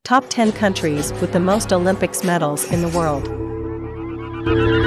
Top 10 countries with the most Olympics medals in the world.